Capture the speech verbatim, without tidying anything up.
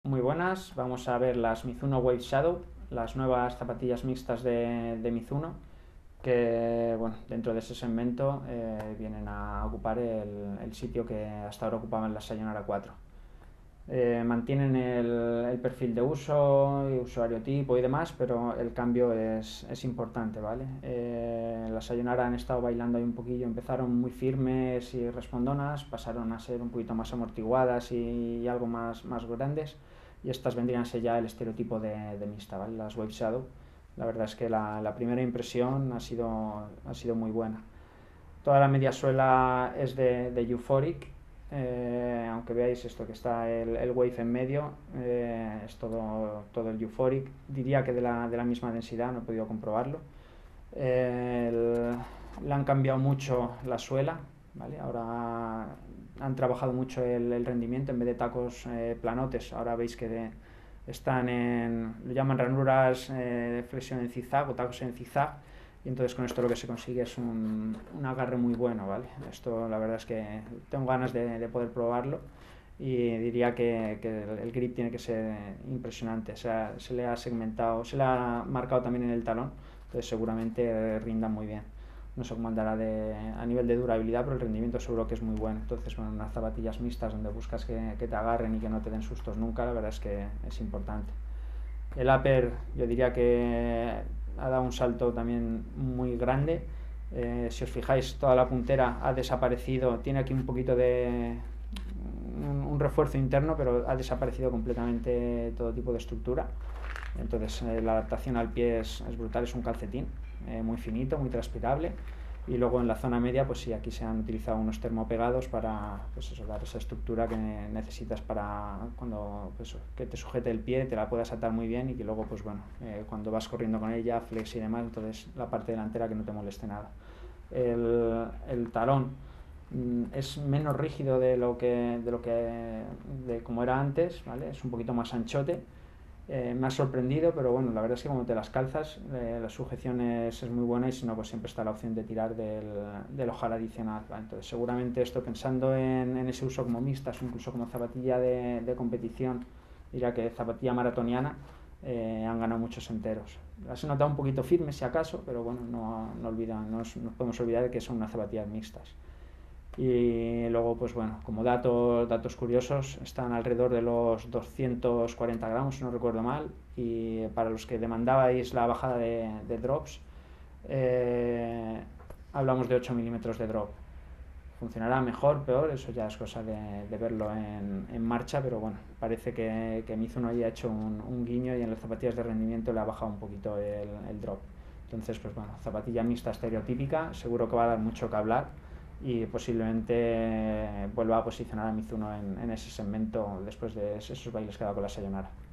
Muy buenas, vamos a ver las Mizuno Wave Shadow, las nuevas zapatillas mixtas de, de Mizuno, que bueno, dentro de ese segmento eh, vienen a ocupar el, el sitio que hasta ahora ocupaban las Sayonara cuatro. Eh, mantienen el, el perfil de uso, usuario tipo y demás, pero el cambio es, es importante, ¿vale? Eh, las Sayonara han estado bailando ahí un poquillo, empezaron muy firmes y respondonas, pasaron a ser un poquito más amortiguadas y, y algo más, más grandes, y estas vendrían a ser ya el estereotipo de, de mixta, ¿vale? Las Wave Shadow. La verdad es que la, la primera impresión ha sido, ha sido muy buena. Toda la media suela es de, de Euphoric, eh, aunque veáis esto que está el, el Wave en medio, eh, es todo, todo el Euphoric. Diría que de la, de la misma densidad, no he podido comprobarlo. Eh, el, le han cambiado mucho la suela, ¿vale? Ahora han trabajado mucho el, el rendimiento, en vez de tacos eh, planotes, ahora veis que de, están en, lo llaman ranuras eh, de flexión en zigzag o tacos en zigzag, y entonces con esto lo que se consigue es un, un agarre muy bueno, ¿vale? Esto la verdad es que tengo ganas de, de poder probarlo, y diría que, que, el grip tiene que ser impresionante. O sea, se le ha segmentado, se le ha marcado también en el talón, entonces seguramente rindan muy bien. No sé cómo andará de, a nivel de durabilidad, pero el rendimiento seguro que es muy bueno. Entonces, bueno, unas zapatillas mixtas donde buscas que, que te agarren y que no te den sustos nunca, la verdad es que es importante. El upper yo diría que ha dado un salto también muy grande. Eh, si os fijáis, toda la puntera ha desaparecido, tiene aquí un poquito de un, un refuerzo interno, pero ha desaparecido completamente todo tipo de estructura. Entonces eh, la adaptación al pie es, es brutal, es un calcetín eh, muy finito, muy transpirable. Y luego en la zona media, pues sí, aquí se han utilizado unos termopegados para, pues eso, dar esa estructura que necesitas para cuando, pues, que te sujete el pie, te la puedas atar muy bien, y que luego, pues bueno, eh, cuando vas corriendo con ella, flex y demás, entonces la parte delantera que no te moleste nada. El, el talón mm, es menos rígido de lo que, de lo que, de como era antes, ¿vale? Es un poquito más anchote. Eh, me ha sorprendido, pero bueno, la verdad es que como te las calzas, eh, la sujeción es, es muy buena, y si no, pues siempre está la opción de tirar del, del ojal adicional, ¿vale? Entonces seguramente esto, pensando en, en ese uso como mixtas, incluso como zapatilla de, de competición, diría que zapatilla maratoniana, eh, han ganado muchos enteros. Las he notado un poquito firmes si acaso, pero bueno, no, no, olvida, no nos podemos olvidar de que son unas zapatillas mixtas. Y luego, pues bueno, como datos, datos curiosos, están alrededor de los doscientos cuarenta gramos, si no recuerdo mal, y para los que demandabais la bajada de, de drops, eh, hablamos de ocho milímetros de drop. Funcionará mejor, peor, eso ya es cosa de, de verlo en, en marcha, pero bueno, parece que, que Mizuno haya hecho un, un guiño, y en las zapatillas de rendimiento le ha bajado un poquito el, el drop. Entonces, pues bueno, zapatilla mixta estereotípica, seguro que va a dar mucho que hablar, y posiblemente vuelva a posicionar a Mizuno en, en ese segmento después de esos bailes que ha dado con la Sayonara.